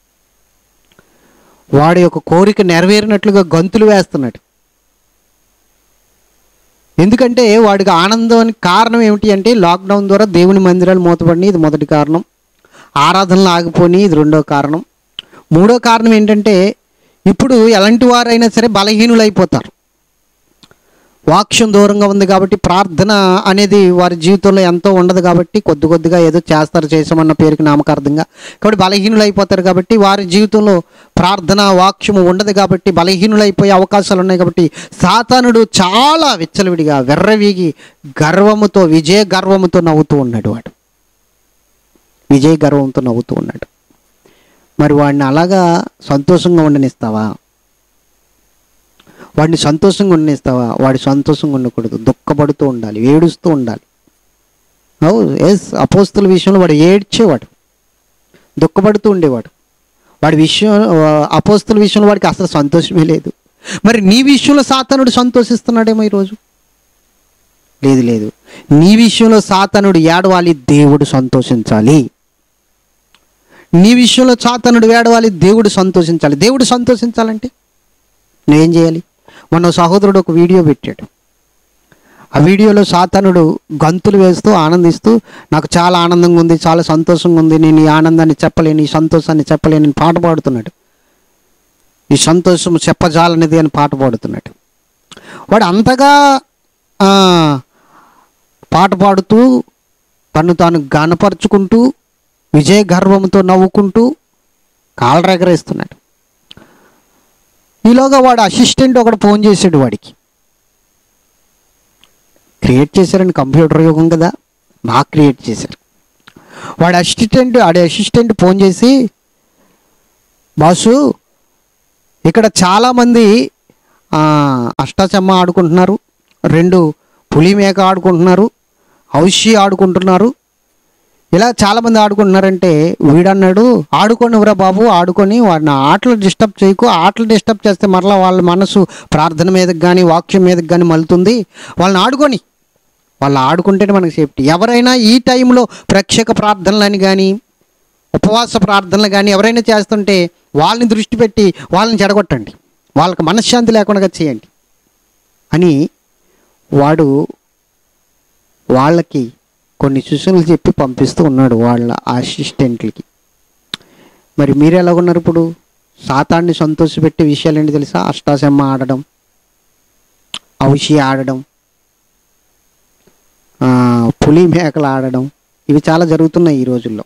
వాడి యొక్క కోరిక నెరవేరినట్లుగా గంతులు వేస్తున్నాడు. ఎందుకంటే వాడికి ఆనందానికి కారణం ఏమిటి అంటే, లాక్డౌన్ ద్వారా దేవుని మందిరాలు మూతపడినాయి, ఇది మొదటి కారణం. ఆరాధనలు ఆగిపోయి, ఇది రెండో కారణం. మూడో కారణం ఏంటంటే, ఇప్పుడు ఎలాంటి వారైనా సరే బలహీనులు అయిపోతారు. వాక్యం దూరంగా ఉంది కాబట్టి ప్రార్థన అనేది వారి జీవితంలో ఎంతో ఉండదు కాబట్టి, కొద్ది కొద్దిగా ఏదో చేస్తారు, చేసామన్న పేరుకి నామకార్థంగా. కాబట్టి బలహీనులు అయిపోతారు కాబట్టి వారి జీవితంలో ప్రార్థన వాక్యము ఉండదు కాబట్టి బలహీనులు అయిపోయే అవకాశాలు ఉన్నాయి. కాబట్టి సాతానుడు చాలా విచ్చలవిడిగా వెర్రవీగి గర్వముతో, విజయ గర్వముతో నవ్వుతూ ఉన్నాడు. వాడు విజయ గర్వంతో నవ్వుతూ ఉన్నాడు. మరి వాడిని అలాగా సంతోషంగా ఉండనిస్తావా? వాడిని సంతోషంగా ఉండనిస్తావా? వాడి సంతోషంగా ఉండకూడదు, దుఃఖపడుతూ ఉండాలి, ఏడుస్తూ ఉండాలి. అవు ఎస్, అపోస్తుల విషయంలో వాడు ఏడ్చేవాడు, దుఃఖపడుతూ ఉండేవాడు. వాడి విషయం, అపోస్తుల విషయంలో వాడికి అసలు సంతోషమే లేదు. మరి నీ విషయంలో సాతానుడు సంతోషిస్తున్నాడేమో ఈరోజు? లేదు లేదు, నీ విషయంలో సాతానుడు ఏడవాలి, దేవుడు సంతోషించాలి. నీ విషయంలో సాతానుడు ఏడవాలి, దేవుడు సంతోషించాలి. దేవుడు సంతోషించాలంటే నేనేం చేయాలి? మొన్న సహోదరుడు ఒక వీడియో పెట్టాడు. ఆ వీడియోలో సాతానుడు గంతులు వేస్తూ ఆనందిస్తూ, నాకు చాలా ఆనందంగా ఉంది, చాలా సంతోషంగా ఉంది, నేను ఈ ఆనందాన్ని చెప్పలేను, ఈ సంతోషాన్ని చెప్పలేను అని పాట పాడుతున్నాడు. ఈ సంతోషం చెప్పజాలనిది అని పాట పాడుతున్నాడు. వాడు అంతగా పాట పాడుతూ తను తాను గనపరుచుకుంటూ విజయ గర్వంతో నవ్వుకుంటూ కాలరెగరేస్తున్నాడు. ఈలోగా వాడు అసిస్టెంట్ ఒకడు ఫోన్ చేశాడు వాడికి. క్రియేట్ చేశారని, కంప్యూటర్ యుగం కదా, బాగా క్రియేట్ చేశారు. వాడి అసిస్టెంట్ వాడి అసిస్టెంట్ ఫోన్ చేసి, బాసు ఇక్కడ చాలామంది అష్టాచమ్మ ఆడుకుంటున్నారు, రెండు పులి మేక ఆడుకుంటున్నారు, హౌషి ఆడుకుంటున్నారు, ఇలా చాలామంది ఆడుకుంటున్నారంటే వీడన్నాడు, ఆడుకోనివ్వరా బాబు, ఆడుకొని వాడిని ఆటలు డిస్టర్బ్ చేయకు, ఆటలు డిస్టర్బ్ చేస్తే మరలా వాళ్ళ మనసు ప్రార్థన మీదకి కానీ వాక్యం మీదకి కానీ మలుతుంది, వాళ్ళని ఆడుకొని, వాళ్ళు ఆడుకుంటేనే మనకు సేఫ్టీ. ఎవరైనా ఈ టైంలో ప్రత్యేక ప్రార్థనలని కానీ ఉపవాస ప్రార్థనలు కానీ ఎవరైనా చేస్తుంటే వాళ్ళని దృష్టి పెట్టి వాళ్ళని చెడగొట్టండి, వాళ్ళకి మనశ్శాంతి లేకుండా చేయండి అని వాడు వాళ్ళకి కొన్ని సూచనలు చెప్పి పంపిస్తూ ఉన్నాడు వాళ్ళ అసిస్టెంట్లకి. మరి మీరు ఎలాగున్నారు ఇప్పుడు? సాతాన్ని సంతోషపెట్టే విషయాలు ఏంటి తెలుసా? అష్టాచమ్మ ఆడడం, ఔషి ఆడడం, పులి మేకలు ఆడడం, ఇవి చాలా జరుగుతున్నాయి ఈ రోజుల్లో.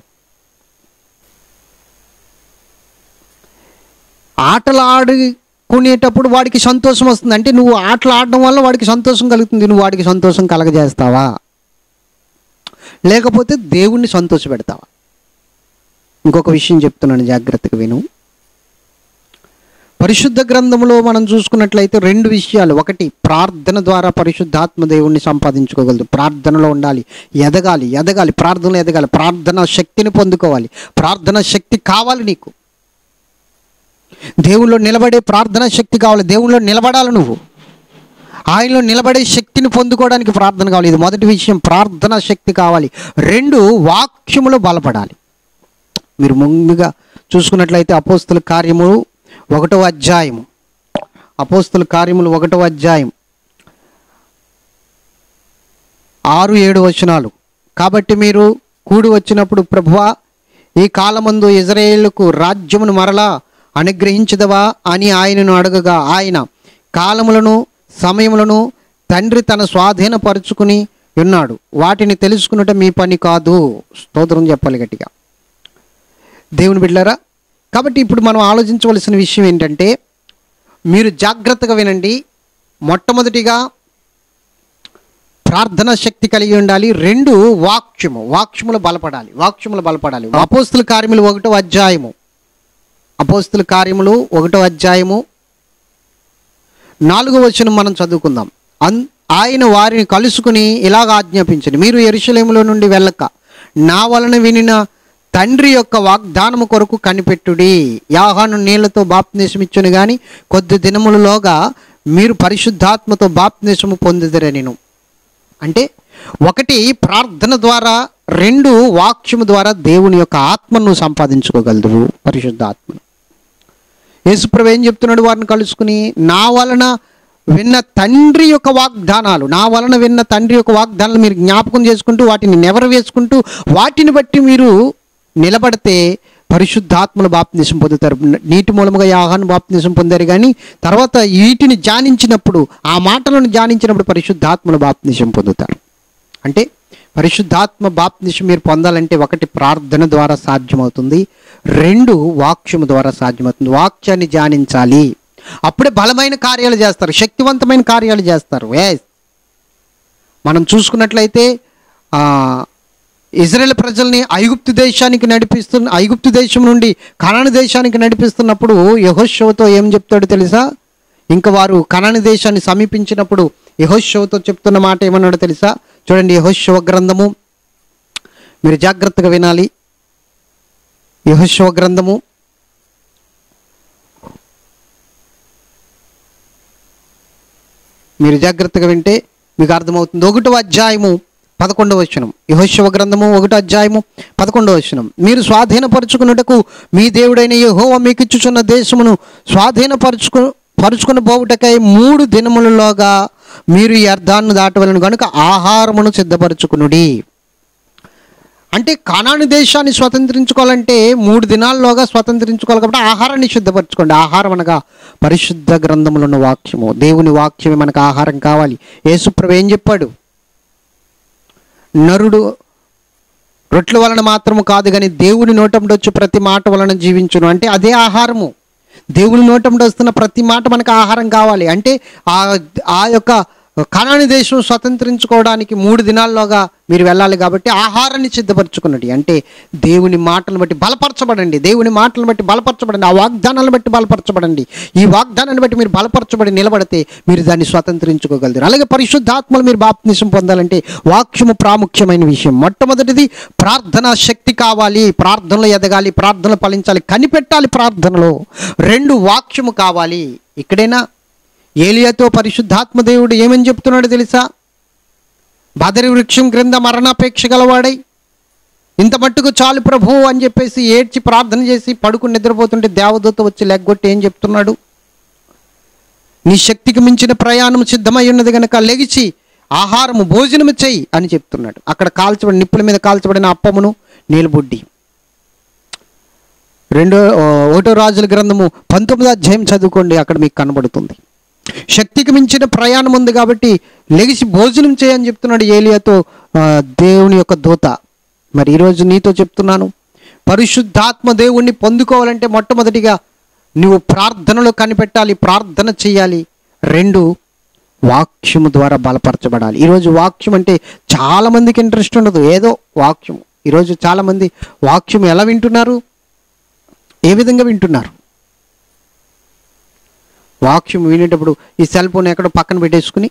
ఆటలు ఆడుకునేటప్పుడు వాడికి సంతోషం వస్తుంది అంటే, నువ్వు ఆటలు ఆడడం వల్ల వాడికి సంతోషం కలుగుతుంది. నువ్వు వాడికి సంతోషం కలగజేస్తావా, లేకపోతే దేవుణ్ణి సంతోష పెడతావా? ఇంకొక విషయం చెప్తున్నాను, జాగ్రత్తగా విను. పరిశుద్ధ గ్రంథంలో మనం చూసుకున్నట్లయితే రెండు విషయాలు. ఒకటి, ప్రార్థన ద్వారా పరిశుద్ధాత్మ దేవుణ్ణి సంపాదించుకోగలదు. ప్రార్థనలో ఉండాలి, ఎదగాలి, ఎదగాలి, ప్రార్థనలో ఎదగాలి, ప్రార్థన శక్తిని పొందుకోవాలి. ప్రార్థన శక్తి కావాలి నీకు, దేవుళ్ళో నిలబడే ప్రార్థన శక్తి కావాలి. దేవుళ్ళో నిలబడాలి, నువ్వు ఆయనలో నిలబడే శక్తిని పొందుకోవడానికి ప్రార్థన కావాలి. ఇది మొదటి విషయం, ప్రార్థన శక్తి కావాలి. రెండు, వాక్యములో బలపడాలి. మీరు ముందుగా చూసుకున్నట్లయితే అపోస్తుల కార్యములు ఒకటో అధ్యాయము అపోస్తుల కార్యములు ఒకటో అధ్యాయం ఆరు ఏడు వచనాలు. కాబట్టి మీరు కూడి వచ్చినప్పుడు, ప్రభువా, ఈ కాలమందు ఇజ్రాయేలుకు రాజ్యమును మరలా అనుగ్రహించదవా అని ఆయనను అడగగా, ఆయన కాలములను సమయములను తండ్రి తన స్వాధీనపరుచుకుని ఉన్నాడు, వాటిని తెలుసుకున్నట్టు మీ పని కాదు. స్తోత్రం చెప్పాలి గట్టిగా, దేవుని బిడ్డలారా. కాబట్టి ఇప్పుడు మనం ఆలోచించవలసిన విషయం ఏంటంటే, మీరు జాగ్రత్తగా వినండి. మొట్టమొదటిగా ప్రార్థన శక్తి కలిగి ఉండాలి. రెండు, వాక్యము, వాక్యములు బలపడాలి, వాక్యములు బలపడాలి. అపోస్తుల కార్యములు ఒకటో అధ్యాయము అపోస్తుల కార్యములు ఒకటో అధ్యాయము నాలుగో వచనం మనం చదువుకుందాం. అన్ ఆయన వారిని కలుసుకుని ఇలాగ ఆజ్ఞాపించండి, మీరు యెరూషలేములో నుండి వెళ్ళక నా వలన వినిన తండ్రి యొక్క వాగ్దానము కొరకు కనిపెట్టుడి. యోహాను నీళ్లతో బాప్తిస్మం ఇచ్చును గాని కొద్ది దినములలోగా మీరు పరిశుద్ధాత్మతో బాప్తిస్మము పొందుదురనెను. అంటే ఒకటి ప్రార్థన ద్వారా, రెండు వాక్యము ద్వారా దేవుని యొక్క ఆత్మను సంపాదించుకోగలదు పరిశుద్ధాత్మను. యేసుప్రభు ఏం చెప్తున్నాడు వారిని కలుసుకుని? నా వలన విన్న తండ్రి యొక్క వాగ్దానాలు, నా వలన విన్న తండ్రి యొక్క వాగ్దానాలు మీరు జ్ఞాపకం చేసుకుంటూ వాటిని నెవరు వేసుకుంటూ వాటిని బట్టి మీరు నిలబడితే పరిశుద్ధాత్మలు బాప్తిసం పొందుతారు. నీటి మూలముగా యోహాను బాప్తిసం పొందారు, కానీ తర్వాత వీటిని ధ్యానించినప్పుడు, ఆ మాటలను ధ్యానించినప్పుడు పరిశుద్ధాత్మలు బాప్తిసం పొందుతారు. అంటే పరిశుద్ధాత్మ బాప్తిసం మీరు పొందాలంటే ఒకటి ప్రార్థన ద్వారా సాధ్యమవుతుంది, రెండు వాక్యము ద్వారా సాధ్యమవుతుంది. వాక్యాన్ని ధ్యానించాలి, అప్పుడే బలమైన కార్యాలు చేస్తారు, శక్తివంతమైన కార్యాలు చేస్తారు. ఎస్, మనం చూసుకున్నట్లయితే ఇజ్రాయేల్ ప్రజల్ని ఐగుప్తు దేశానికి నడిపిస్తున్న ఐగుప్తు దేశం నుండి కనాను దేశానికి నడిపిస్తున్నప్పుడు యెహోషువతో ఏం చెప్తాడు తెలుసా? ఇంకా వారు కనాను దేశాన్ని సమీపించినప్పుడు యెహోషువతో చెప్తున్న మాట ఏమన్నాడు తెలుసా? చూడండి, యెహోషువ గ్రంథము, మీరు జాగ్రత్తగా వినాలి. యెహోషువ గ్రంథము మీరు జాగ్రత్తగా వింటే మీకు అర్థమవుతుంది. ఒకటో అధ్యాయము పదకొండవ వచనం. యెహోషువ గ్రంథము ఒకటో అధ్యాయము పదకొండవ వచనం. మీరు స్వాధీనపరుచుకున్నటకు మీ దేవుడైన యెహోవా మీకు ఇచ్చుచున్న దేశమును స్వాధీనపరుచుకు పరుచుకుని పోవుటకై మూడు దినములలోగా మీరు ఈ అర్థాన్ని దాటవలను కనుక ఆహారమును సిద్ధపరచుకునుడి. అంటే కనాను దేశాన్ని స్వతంత్రించుకోవాలంటే మూడు దినాల్లోగా స్వతంత్రించుకోవాలి కాబట్టి ఆహారాన్ని సిద్ధపరచుకోండి. ఆహారం అనగా పరిశుద్ధ గ్రంథములో ఉన్న వాక్యము, దేవుని వాక్యమే మనకు ఆహారం కావాలి. యేసుప్రభు ఏం చెప్పాడు? నరుడు రొట్టెల వలన మాత్రము కాదు కానీ దేవుని నోటంట వచ్చి ప్రతి మాట వలన జీవించును. అంటే అదే ఆహారము. దేవుని నోటంట వస్తున్న ప్రతి మాట మనకు ఆహారం కావాలి. అంటే ఆ ఆ యొక్క కనాను దేశం స్వతంత్రించుకోవడానికి మూడు దినాల్లోగా మీరు వెళ్ళాలి కాబట్టి ఆహారాన్ని సిద్ధపరచుకున్నది. అంటే దేవుని మాటలను బట్టి బలపరచబడండి, దేవుని మాటలను బట్టి బలపరచబడండి, ఆ వాగ్దానాలను బట్టి బలపరచబడండి. ఈ వాగ్దానాన్ని బట్టి మీరు బలపరచబడి నిలబడితే మీరు దాన్ని స్వతంత్రించుకోగలరు. అలాగే పరిశుద్ధాత్మలు మీరు బాప్తిసం పొందాలంటే వాక్యము ప్రాముఖ్యమైన విషయం. మొట్టమొదటిది ప్రార్థనా శక్తి కావాలి, ప్రార్థనలో ఎదగాలి, ప్రార్థనలు ఫలించాలి, కనిపెట్టాలి ప్రార్థనలో. రెండు వాక్యము కావాలి. ఇక్కడైనా ఏలియాతో పరిశుద్ధాత్మ దేవుడు ఏమని చెప్తున్నాడు తెలుసా? బదరి వృక్షం క్రింద మరణాపేక్ష గలవాడై ఇంత మట్టుకు చాలు ప్రభు అని చెప్పేసి ఏడ్చి ప్రార్థన చేసి పడుకుని నిద్రపోతుంటే దేవదూత వచ్చి లెగ్గొట్టి ఏం చెప్తున్నాడు? నీ శక్తికి మించిన ప్రయాణం సిద్ధమై ఉన్నది కనుక లెగిచి ఆహారము భోజనము చెయ్యి అని చెప్తున్నాడు. అక్కడ కాల్చబడి నిప్పుల మీద కాల్చబడిన అప్పమును నీలబుడ్డి. రెండో ఒకటో రాజుల గ్రంథము పంతొమ్మిదో అధ్యాయం చదువుకోండి, అక్కడ మీకు కనబడుతుంది. శక్తికి మించిన ప్రయాణం ఉంది కాబట్టి లెగిసి భోజనం చేయని చెప్తున్నాడు ఏలియాతో దేవుని యొక్క దూత. మరి ఈరోజు నీతో చెప్తున్నాను, పరిశుద్ధాత్మ దేవుణ్ణి పొందుకోవాలంటే మొట్టమొదటిగా నువ్వు ప్రార్థనలో కనిపెట్టాలి, ప్రార్థన చేయాలి. రెండు వాక్యము ద్వారా బలపరచబడాలి. ఈరోజు వాక్యం అంటే చాలామందికి ఇంట్రెస్ట్ ఉండదు, ఏదో వాక్యం. ఈరోజు చాలామంది వాక్యం ఎలా వింటున్నారు, ఏ విధంగా వింటున్నారు? వాక్యం వినేటప్పుడు ఈ సెల్ ఫోన్ ఎక్కడో పక్కన పెట్టేసుకుని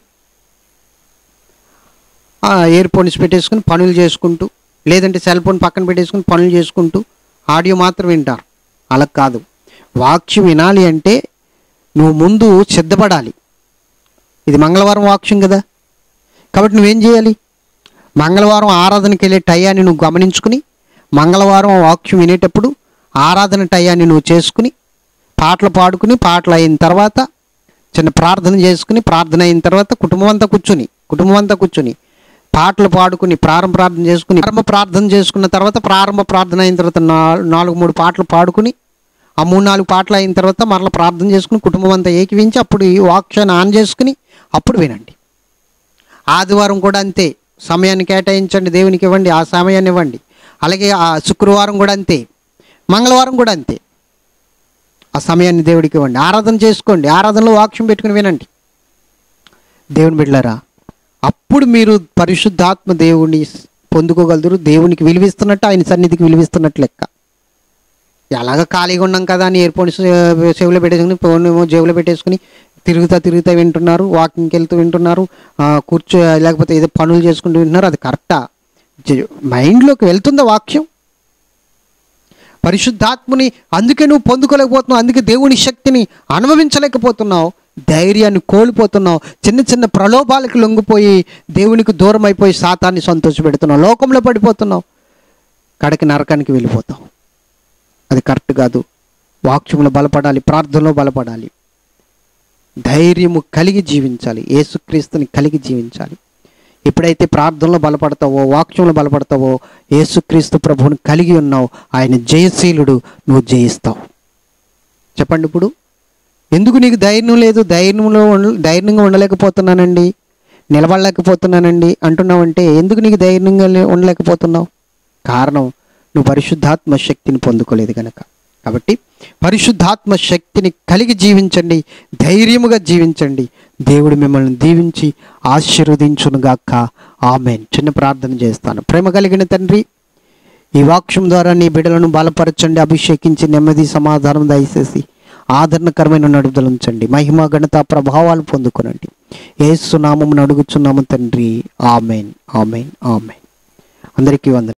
ఇయర్ ఫోన్స్ పెట్టేసుకుని పనులు చేసుకుంటూ, లేదంటే సెల్ ఫోన్ పక్కన పెట్టేసుకుని పనులు చేసుకుంటూ ఆడియో మాత్రం వింటారు. అలా కాదు. వాక్యం వినాలి అంటే నువ్వు ముందు సిద్ధపడాలి. ఇది మంగళవారం వాక్యం కదా, కాబట్టి నువ్వేం చేయాలి? మంగళవారం ఆరాధనకి వెళ్ళే టయాన్ని నువ్వు గమనించుకుని, మంగళవారం వాక్యం వినేటప్పుడు ఆరాధన టయాన్ని నువ్వు చేసుకుని, పాటలు పాడుకుని, పాటలు అయిన తర్వాత చిన్న ప్రార్థన చేసుకుని, ప్రార్థన అయిన తర్వాత కుటుంబం అంతా కూర్చుని కుటుంబం అంతా కూర్చుని పాటలు పాడుకుని ప్రారంభ ప్రార్థన చేసుకుని, ప్రారంభ ప్రార్థన చేసుకున్న తర్వాత ప్రారంభ ప్రార్థన అయిన తర్వాత నాలుగు మూడు పాటలు పాడుకుని, ఆ మూడు నాలుగు పాటలు అయిన తర్వాత మరలా ప్రార్థన చేసుకుని కుటుంబం అంతా ఏకీవించి అప్పుడు ఈ వాక్యాన్ని ఆన్ చేసుకుని అప్పుడు వినండి. ఆదివారం కూడా అంతే, సమయాన్ని కేటాయించండి, దేవునికి ఇవ్వండి, ఆ సమయాన్ని ఇవ్వండి. అలాగే ఆ శుక్రవారం కూడా అంతే, మంగళవారం కూడా అంతే, ఆ సమయాన్ని దేవుడికి ఇవ్వండి. ఆరాధన చేసుకోండి, ఆరాధనలో వాక్యం పెట్టుకుని వినండి. దేవుని బిడ్డలారా, అప్పుడు మీరు పరిశుద్ధాత్మ దేవుని పొందుకోగలరు. దేవునికి విలువిస్తున్నట్టు, ఆయన సన్నిధికి విలువిస్తున్నట్టు లెక్క. ఎలాగ ఖాళీగా ఉన్నాం కదా అని ఇయర్ ఫోన్స్ చెవులో పెట్టేసుకుని, ఫోన్ ఏమో జేబులో పెట్టేసుకుని తిరుగుతా తిరుగుతా వింటున్నారు, వాకింగ్కి వెళ్తూ వింటున్నారు, కూర్చో లేకపోతే ఏదో పనులు చేసుకుంటూ వింటున్నారు. అది కరెక్టా? మైండ్లోకి వెళ్తుందా వాక్యం? పరిశుద్ధాత్మని అందుకే నువ్వు పొందుకోలేకపోతున్నావు, అందుకే దేవుని శక్తిని అనుభవించలేకపోతున్నావు. ధైర్యాన్ని కోల్పోతున్నావు. చిన్న చిన్న ప్రలోభాలకు లొంగిపోయి దేవునికి దూరం అయిపోయి సాతాన్ని సంతోషపెడుతున్నావు. లోకంలో పడిపోతున్నావు, కడకి నరకానికి వెళ్ళిపోతావు. అది కరెక్ట్ కాదు. వాక్యములో బలపడాలి, ప్రార్థనలో బలపడాలి, ధైర్యము కలిగి జీవించాలి, యేసుక్రీస్తుని కలిగి జీవించాలి. ఎప్పుడైతే ప్రార్థనలో బలపడతావో, వాక్యంలో బలపడతావో, యేసుక్రీస్తు ప్రభువుని కలిగి ఉన్నావు, ఆయన జయశీలుడు, నువ్వు జయిస్తావు. చెప్పండి, ఇప్పుడు ఎందుకు నీకు ధైర్యం లేదు? ధైర్యంలో ధైర్యంగా ఉండలేకపోతున్నానండి, నిలబడలేకపోతున్నానండి అంటున్నావంటే ఎందుకు నీకు ధైర్యంగా ఉండలేకపోతున్నావు? కారణం, నువ్వు పరిశుద్ధాత్మ శక్తిని పొందుకోలేదు కనుక. కాబట్టి పరిశుద్ధాత్మ శక్తిని కలిగి జీవించండి, ధైర్యముగా జీవించండి. దేవుడు మిమ్మల్ని దీవించి ఆశీర్వదించునుగాక. ఆమేన్. చిన్న ప్రార్థన చేస్తాను. ప్రేమ కలిగిన తండ్రి, ఈ వాక్యం ద్వారా నీ బిడ్డలను బలపరచండి, అభిషేకించి నెమ్మది సమాధానం దయచేసి ఆదరణకరమైన నడుదల ఉంచండి. మహిమ ఘనత ప్రభావాలు పొందుకొనండి. యేసు నామమున అడుగుచున్నాము తండ్రి. ఆమేన్, ఆమేన్, ఆమేన్. అందరికీ వందనాలు.